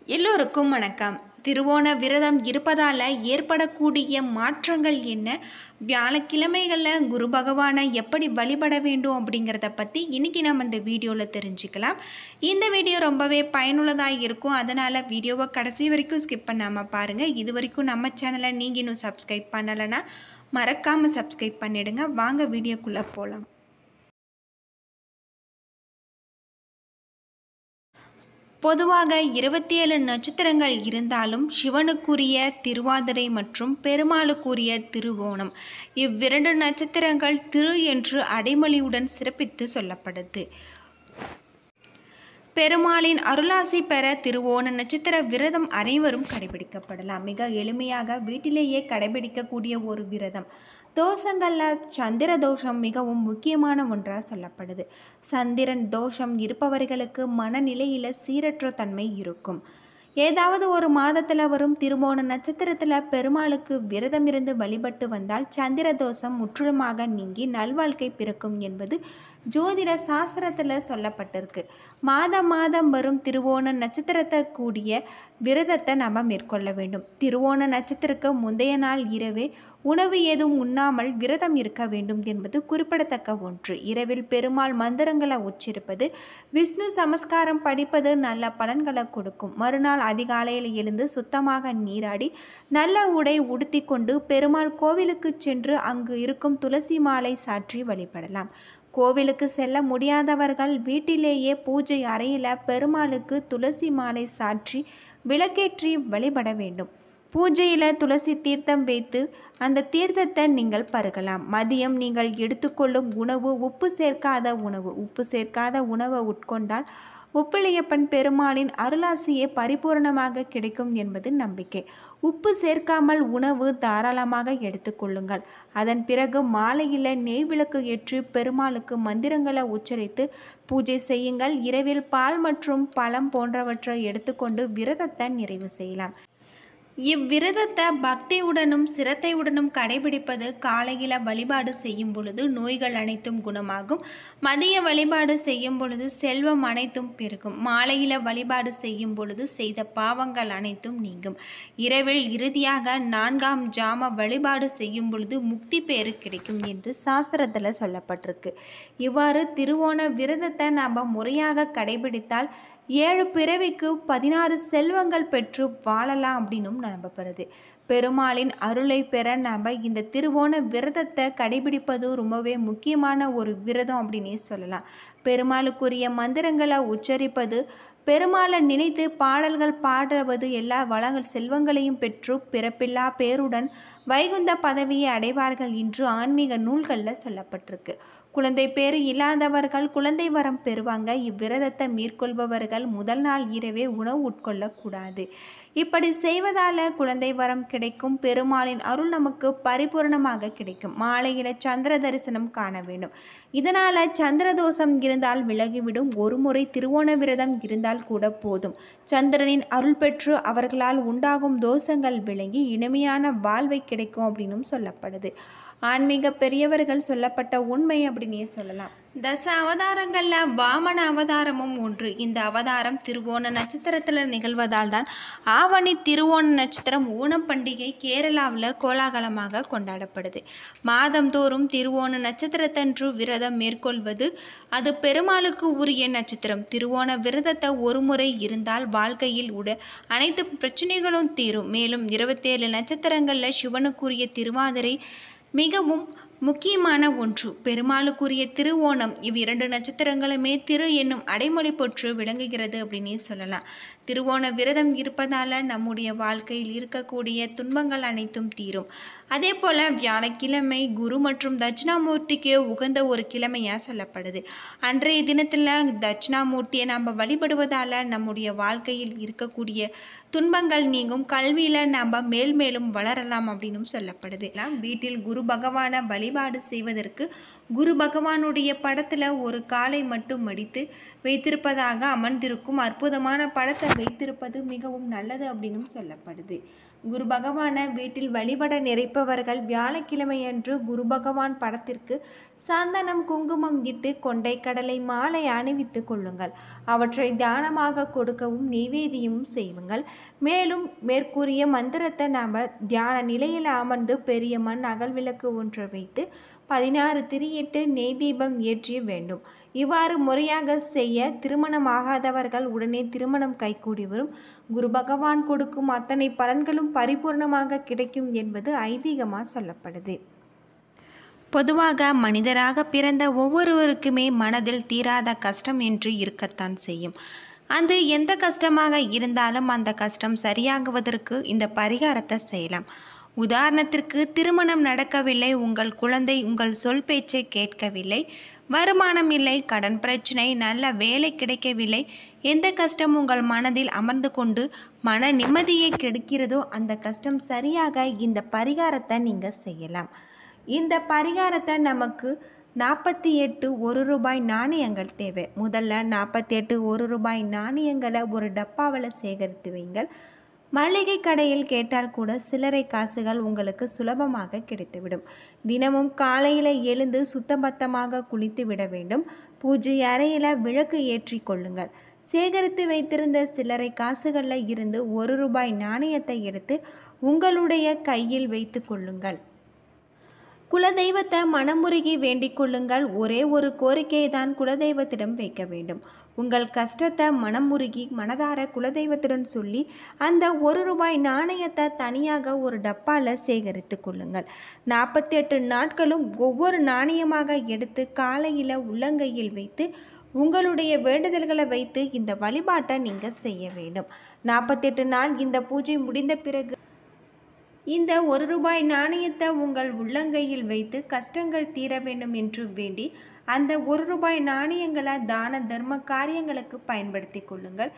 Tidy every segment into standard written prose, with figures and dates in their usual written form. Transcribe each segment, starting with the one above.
எல்லோருக்கும் வணக்கம். திருவோண விரதம் இருப்பதால் ஏற்படக்கூடிய மாற்றங்கள் என்ன, வியாழக்கிழமைகளில் குரு பகவானை எப்படி வழிபட வேண்டும் அப்படிங்கிறத பற்றி இன்றைக்கி நம்ம இந்த வீடியோவில் தெரிஞ்சுக்கலாம். இந்த வீடியோ ரொம்பவே பயனுள்ளதாக இருக்கும். அதனால் வீடியோவை கடைசி வரைக்கும் ஸ்கிப் பண்ணாமல் பாருங்கள். இது வரைக்கும் நம்ம சேனலை நீங்கள் இன்னும் சப்ஸ்கிரைப் பண்ணலைன்னா மறக்காமல் சப்ஸ்கிரைப் பண்ணிவிடுங்க. வாங்க வீடியோக்குள்ளே போகலாம். பொதுவாக 27 நட்சத்திரங்கள் இருந்தாலும் சிவனுக்குரிய திருவாதிரை மற்றும் பெருமாளுக்குரிய திருவோணம், இவ்விரண்டு நட்சத்திரங்கள் திரு என்று அடைமொழியுடன் சிறப்பித்து சொல்லப்படுது. பெருமாளின் அருளாசி பெற திருவோண நட்சத்திர விரதம் அனைவரும் கடைபிடிக்கப்படலாம். மிக எளிமையாக வீட்டிலேயே கடைபிடிக்கக்கூடிய ஒரு விரதம். தோஷங்களில் சந்திர தோஷம் மிகவும் முக்கியமான ஒன்றாக சொல்லப்படுது. சந்திரன் தோஷம் இருப்பவர்களுக்கு மனநிலையில் சீரற்ற தன்மை இருக்கும். ஏதாவது ஒரு மாதத்தில் வரும் திருவோண நட்சத்திரத்தில் பெருமாளுக்கு விரதம் இருந்து வழிபட்டு வந்தால் சந்திர தோஷம் முற்றிலுமாக நீங்கி நல்வாழ்க்கை பிறக்கும் என்பது ஜோதிட சாஸ்திரத்தில் சொல்லப்பட்டிருக்கு. மாதம் வரும் திருவோண நட்சத்திரத்தை கூடிய விரதத்தை நாம் மேற்கொள்ள வேண்டும். திருவோண நட்சத்திரக்கு முந்தைய நாள் இரவே உணவு ஏதும் உண்ணாமல் விரதம் இருக்க வேண்டும் என்பது குறிப்பிடத்தக்க ஒன்று. இரவில் பெருமாள் மந்திரங்களை உச்சரிப்பது, விஷ்ணு சமஸ்காரம் படிப்பது நல்ல பலன்களை கொடுக்கும். மறுநாள் அதிகாலையில் எழுந்து சுத்தமாக நீராடி நல்ல உடை உடுத்தி கொண்டு பெருமாள் கோவிலுக்கு சென்று அங்கு இருக்கும் துளசி மாலை சாற்றி வழிபடலாம். கோவிலுக்கு செல்ல முடியாதவர்கள் வீட்டிலேயே பூஜை அறையில் பெருமாளுக்கு துளசி மாலை சாற்றி விளக்கேற்றி வழிபட வேண்டும். பூஜையில் துளசி தீர்த்தம் வைத்து அந்த தீர்த்தத்தை நீங்கள் பருகலாம். மதியம் நீங்கள் எடுத்துக்கொள்ளும் உணவு உப்பு சேர்க்காத உணவை உட்கொண்டால் உப்பிலியப்பன் பெருமாளின் அருளாசியே பரிபூர்ணமாக கிடைக்கும் என்பது நம்பிக்கை. உப்பு சேர்க்காமல் உணவு தாராளமாக எடுத்துக்கொள்ளுங்கள். அதன் பிறகு மாலையில் நெய் விளக்கு ஏற்றி பெருமாளுக்கு மந்திரங்களை உச்சரித்து பூஜை செய்யுங்கள். இரவில் பால் மற்றும் பழம் போன்றவற்றை எடுத்துக்கொண்டு விரதத்தை நிறைவு செய்யலாம். இவ்விரதத்தை பக்தியுடனும் சிரத்தையுடனும் கடைபிடிப்பது காலையில் வழிபாடு செய்யும் பொழுது நோய்கள் அனைத்தும் குணமாகும். மதிய வழிபாடு செய்யும் பொழுது செல்வம் அனைத்தும் பெருகும். மாலையில் வழிபாடு செய்யும் பொழுது செய்த பாவங்கள் அனைத்தும் நீங்கும். இரவில் இறுதியாக 4ஆம் ஜாம வழிபாடு செய்யும் பொழுது முக்தி பேறு கிடைக்கும் என்று சாஸ்திரத்தில் சொல்லப்பட்டிருக்கு. இவ்வாறு திருவோண விரதத்தை நாம் முறையாக கடைபிடித்தால் 7 பிறவிக்கு 16 செல்வங்கள் பெற்று வாழலாம் அப்படின்னும் நம்பப்படுது. பெருமாளின் அருளை பெற நாம் இந்த திருவோண விரதத்தை கடைபிடிப்பது ரொம்பவே முக்கியமான ஒரு விரதம் அப்படின்னே சொல்லலாம். பெருமாளுக்குரிய மந்திரங்களை உச்சரிப்பது, பெருமாளை நினைத்து பாடல்கள் பாடுவது எல்லா வளங்கள் செல்வங்களையும் பெற்று பிறப்பில்லா பேருடன் வைகுந்த பதவியை அடைவார்கள் என்று ஆன்மீக நூல்களில் சொல்லப்பட்டிருக்கு. குழந்தை பேறு இல்லாதவர்கள் குழந்தை வரம் பெறுவாங்க. இவ்விரதத்தை மேற்கொள்பவர்கள் முதல் நாள் இரவே உணவு உட்கொள்ளக்கூடாது. இப்படி செய்வதால் குழந்தை வரம் கிடைக்கும். பெருமாளின் அருள் நமக்கு பரிபூர்ணமாக கிடைக்கும். மாலையில் சந்திர தரிசனம் காண வேண்டும். இதனால் சந்திர தோஷம் இருந்தால் விலகிவிடும். ஒரு முறை திருவோண விரதம் இருந்தால் கூட போதும். சந்திரனின் அருள் பெற்று அவர்களால் உண்டாகும் தோஷங்கள் விளங்கி இனிமையான வாழ்வை கிடைக்கும் அப்படின்னும் சொல்லப்படுது. ஆன்மீக பெரியவர்கள் சொல்லப்பட்ட உண்மை அப்படின்னே சொல்லலாம். தச அவதாரங்களில் வாமன அவதாரமும் ஒன்று. இந்த அவதாரம் திருவோண நட்சத்திரத்தில் நிகழ்வதால் தான் ஆவணி திருவோண நட்சத்திரம் ஓணம் பண்டிகை கேரளாவில் கோலாகலமாக கொண்டாடப்படுது. மாதந்தோறும் திருவோண நட்சத்திரத்தன்று விரதம் மேற்கொள்வது அது பெருமாளுக்கு உரிய நட்சத்திரம். திருவோண விரதத்தை ஒரு முறை இருந்தால் வாழ்க்கையில் அனைத்து பிரச்சனைகளும் தீரும். மேலும் 27 நட்சத்திரங்களில் சிவனுக்குரிய திருவாதிரை மிகவும் முக்கியமான ஒன்று. பெருமாளுக்குரிய திருவோணம், இவ்விரண்டு நட்சத்திரங்களுமே திரு என்னும் அடைமொழி போற்று விளங்குகிறது அப்படின்னே சொல்லலாம். திருவோண விரதம் இருப்பதால் நம்முடைய வாழ்க்கையில் இருக்கக்கூடிய துன்பங்கள் அனைத்தும் தீரும். அதே போல் வியாழக்கிழமை குரு மற்றும் தட்சிணாமூர்த்திக்கு உகந்த ஒரு கிழமையாக சொல்லப்படுது. அன்றைய தினத்தில் தட்சிணாமூர்த்தியை நாம் வழிபடுவதால் நம்முடைய வாழ்க்கையில் இருக்கக்கூடிய துன்பங்கள் நீங்கும். கல்வியில் நாம் மேலும் வளரலாம் அப்படின்னும் சொல்லப்படுது. வீட்டில் குரு பகவானை வழிபாடு செய்வதற்கு குரு பகவானுடைய படத்தில் ஒரு காலை மட்டும் மடித்து வைத்திருப்பதாக அமர்ந்திருக்கும் அற்புதமான படத்தை வைத்திருப்பது மிகவும் நல்லது அப்படின்னும் சொல்லப்படுது. குரு பகவானை வீட்டில் வழிபட நினைப்பவர்கள் வியாழக்கிழமையன்று குரு பகவான் படத்திற்கு சந்தனம் குங்குமம் இட்டு கொண்டை கடலை மாலை அணிவித்து கொள்ளுங்கள். அவற்றை தியானமாக கொடுக்கவும் நெய்வேதியமும் செய்யுங்கள். மேலும் மேற்கூறிய மந்திரத்தை நாம் தியான நிலையில் அமர்ந்து பெரிய மண் அகல் விளக்கு ஒன்று வைத்து 16 திரியிட்டு நெய் தீபம் ஏற்றிய வேண்டும். இவ்வாறு முறையாக செய்ய திருமணமாகாதவர்கள் உடனே திருமணம் கைகூடி வரும். குரு பகவான் கொடுக்கும் அத்தனை பலன்களும் பரிபூர்ணமாக கிடைக்கும் என்பது ஐதீகமாக சொல்லப்படுது. பொதுவாக மனிதராக பிறந்த ஒவ்வொருவருக்குமே மனதில் தீராத கஷ்டம் என்று இருக்கத்தான் செய்யும். அது எந்த கஷ்டமாக இருந்தாலும் அந்த கஷ்டம் சரியாகுவதற்கு இந்த பரிகாரத்தை செய்யலாம். உதாரணத்திற்கு, திருமணம் நடக்கவில்லை, உங்கள் குழந்தை உங்கள் சொல் பேச்சை கேட்கவில்லை, வருமானம் இல்லை, கடன் பிரச்சனை, நல்ல வேலை கிடைக்கவில்லை, எந்த கஷ்டம் உங்கள் மனதில் அமர்ந்து கொண்டு மன நிம்மதியை கெடுக்கிறதோ அந்த கஷ்டம் சரியாக இந்த பரிகாரத்தை நீங்கள் செய்யலாம். இந்த பரிகாரத்தை நமக்கு 48 1 ரூபாய் நாணயங்கள் தேவை. முதல்ல 48 1 ரூபாய் நாணயங்களை ஒரு டப்பாவில் சேகரித்து வைங்கள். மளிகை கடையில் கேட்டால் கூட சில்லறை காசுகள் உங்களுக்கு சுலபமாக கிடைத்துவிடும். தினமும் காலையில் எழுந்து சுத்தபத்தமாக குளித்து விட வேண்டும். பூஜை அறையில் விளக்கு ஏற்றி கொள்ளுங்கள். சேகரித்து வைத்திருந்த சில்லறை காசுகளில் இருந்து 1 ரூபாய் நாணயத்தை எடுத்து உங்களுடைய கையில் வைத்து கொள்ளுங்கள். குலதெய்வத்தை மனமுருகி வேண்டிக் கொள்ளுங்கள். ஒரே ஒரு கோரிக்கையை தான் குலதெய்வத்திடம் வைக்க வேண்டும். உங்கள் கஷ்டத்தை மனமுருகி மனதார குலதெய்வத்துடன் சொல்லி அந்த 1 ரூபாய் நாணயத்தை தனியாக ஒரு டப்பாவில் சேகரித்து கொள்ளுங்கள். 48 நாட்களும் ஒவ்வொரு நாணயமாக எடுத்து காலையில் உள்ளங்கையில் வைத்து உங்களுடைய வேண்டுதல்களை வைத்து இந்த வழிபாட்டை நீங்கள் செய்ய வேண்டும். 48 நாள் இந்த பூஜை முடிந்த பிறகு இந்த 1 ரூபாய் நாணயத்தை உங்கள் உள்ளங்கையில் வைத்து கஷ்டங்கள் தீர வேண்டும் என்று வேண்டி அந்த 1 ரூபாய் நாணயங்களை தான தர்ம காரியங்களுக்கு பயன்படுத்தி கொள்ளுங்கள்.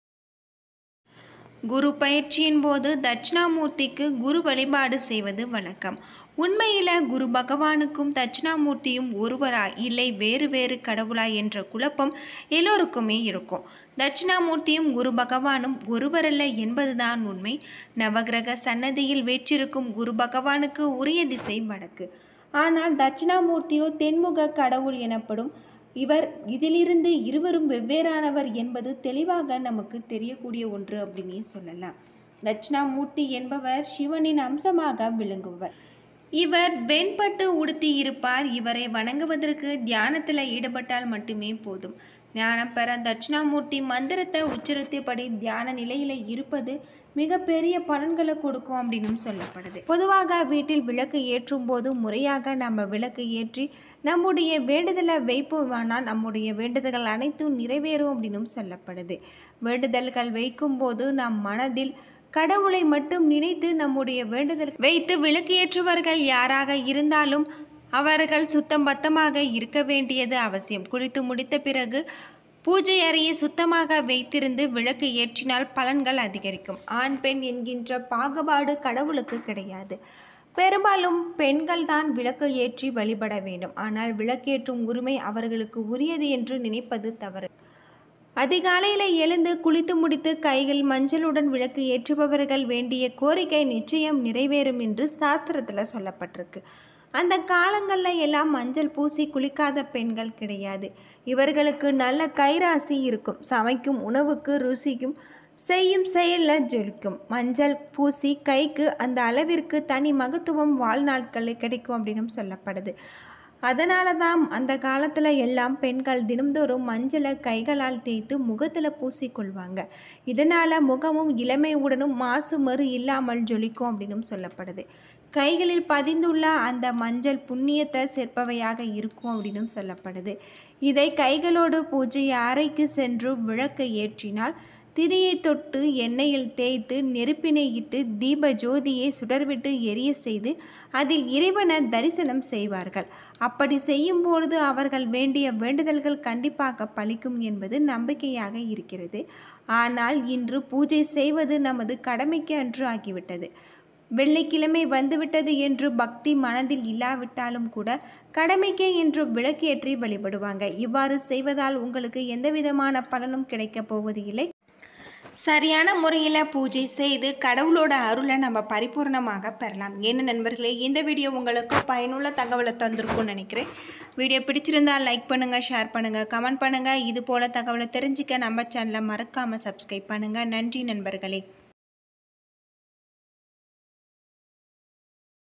குரு பயிற்சியின் போது தட்சிணாமூர்த்திக்கு குரு வழிபாடு செய்வது வழக்கம். உண்மையில் குரு பகவானுக்கும் தட்சிணாமூர்த்தியும் ஒருவரா இல்லை வேறு வேறு கடவுளா என்ற குழப்பம் எல்லோருக்குமே இருக்கும். தட்சிணாமூர்த்தியும் குரு பகவானும் ஒருவரல்ல என்பதுதான் உண்மை. நவகிரக சன்னதியில் வீற்றிருக்கும் குரு பகவானுக்கு உரிய திசை வடக்கு. ஆனால் தட்சிணாமூர்த்தியோ தென்முக கடவுள் எனப்படும். இதிலிருந்து இருவரும் வெவ்வேறானவர் என்பது தெளிவாக நமக்கு தெரியக்கூடிய ஒன்று அப்படின்னே சொல்லலாம். தட்சிணாமூர்த்தி என்பவர் சிவனின் அம்சமாக விளங்குபவர். இவர் வெண்பட்டு உடுத்தி இருப்பார். இவரை வணங்குவதற்கு தியானத்தில் ஈடுபட்டால் மட்டுமே போதும். ஞானம் பெற தட்சிணாமூர்த்தி மந்திரத்தை உச்சரித்தபடி தியான நிலையில் இருப்பது மிகப்பெரிய பலன்களை கொடுக்கும் அப்படின்னு சொல்லப்படுது. பொதுவாக வீட்டில் விளக்கு ஏற்றும் போது முறையாக நம்ம விளக்கு ஏற்றி நம்முடைய வேண்டுதலை வைப்போமானால் நம்முடைய வேண்டுதல்கள் அனைத்தும் நிறைவேறும் அப்படின்னு சொல்லப்படுது. வேண்டுதல்கள் வைக்கும் போது நம் மனதில் கடவுளை மட்டும் நினைத்து நம்முடைய வேண்டுதல் வைத்து விளக்கு ஏற்றுவர்கள் யாராக இருந்தாலும் அவர்கள் சுத்தம் பத்தமாக இருக்க வேண்டியது அவசியம். குளித்து முடித்த பிறகு பூஜை அறையை சுத்தமாக வைத்திருந்து விளக்கு ஏற்றினால் பலன்கள் அதிகரிக்கும். ஆண் பெண் என்கின்ற பாகுபாடு கடவுளுக்கு கிடையாது. பெரும்பாலும் பெண்கள் தான் விளக்கு ஏற்றி வழிபட வேண்டும். ஆனால் விளக்கேற்றும் உரிமை அவர்களுக்கு உரியது என்று நினைப்பது தவறு. அதிகாலையில் எழுந்து குளித்து முடித்து கைகள் மஞ்சளுடன் விளக்கு ஏற்றுபவர்கள் வேண்டிய கோரிக்கை நிச்சயம் நிறைவேறும் என்று சாஸ்திரத்தில் சொல்லப்பட்டிருக்கு. அந்த காலங்களில் எல்லாம் மஞ்சள் பூசி குளிக்காத பெண்கள் கிடையாது. இவர்களுக்கு நல்ல கைராசி இருக்கும். சமைக்கும் உணவுக்கு ருசிக்கும், செய்யும் செயலில் ஜொலிக்கும். மஞ்சள் பூசி கைக்கு அந்த அளவிற்கு தனி மகத்துவம் வாழ்நாட்களில் கிடைக்கும் அப்படின்னு சொல்லப்படுது. அதனால தான் அந்த காலத்தில் எல்லாம் பெண்கள் தினம்தோறும் மஞ்சளை கைகளால் தேய்த்து முகத்தில் பூசிக்கொள்வாங்க. இதனால் முகமும் இளமையுடனும் மாசு மறு இல்லாமல் ஜொலிக்கும் அப்படின்னு சொல்லப்படுது. கைகளில் பதிந்துள்ள அந்த மஞ்சள் புண்ணியத்தை சேர்ப்பவையாக இருக்கும் அப்படின்னு சொல்லப்படுது. இதை கைகளோடு பூஜை அறைக்கு சென்று விளக்கை ஏற்றினால் திரியை தொட்டு எண்ணெயில் தேய்த்து நெருப்பினை இட்டு தீப ஜோதியை சுடர்விட்டு எரிய செய்து அதில் இறைவனை தரிசனம் செய்வார்கள். அப்படி செய்யும் பொழுது அவர்கள் வேண்டிய வேண்டுதல்கள் கண்டிப்பாக பலிக்கும் என்பது நம்பிக்கையாக இருக்கிறது. ஆனால் இன்று பூஜை செய்வது நமது கடமைக்கு அன்று ஆகிவிட்டது. வெள்ளிக்கிழமை வந்துவிட்டது என்று பக்தி மனதில் இல்லாவிட்டாலும் கூட கடமைக்கே என்று விளக்கேற்றி வழிபடுவாங்க. இவ்வாறு செய்வதால் உங்களுக்கு எந்தவிதமான பலனும் கிடைக்கப் போவது இல்லை. சரியான முறையில் பூஜை செய்து கடவுளோட அருளை நம்ம பரிபூர்ணமாக பெறலாம். என்ன நண்பர்களே, இந்த வீடியோ உங்களுக்கு பயனுள்ள தகவலை தந்திருக்கும்னு நினைக்கிறேன். வீடியோ பிடிச்சிருந்தால் லைக் பண்ணுங்கள், ஷேர் பண்ணுங்கள், கமெண்ட் பண்ணுங்கள். இது போல் தகவலை தெரிஞ்சுக்க நம்ம சேனலை மறக்காமல் சப்ஸ்கிரைப் பண்ணுங்கள். நன்றி நண்பர்களே.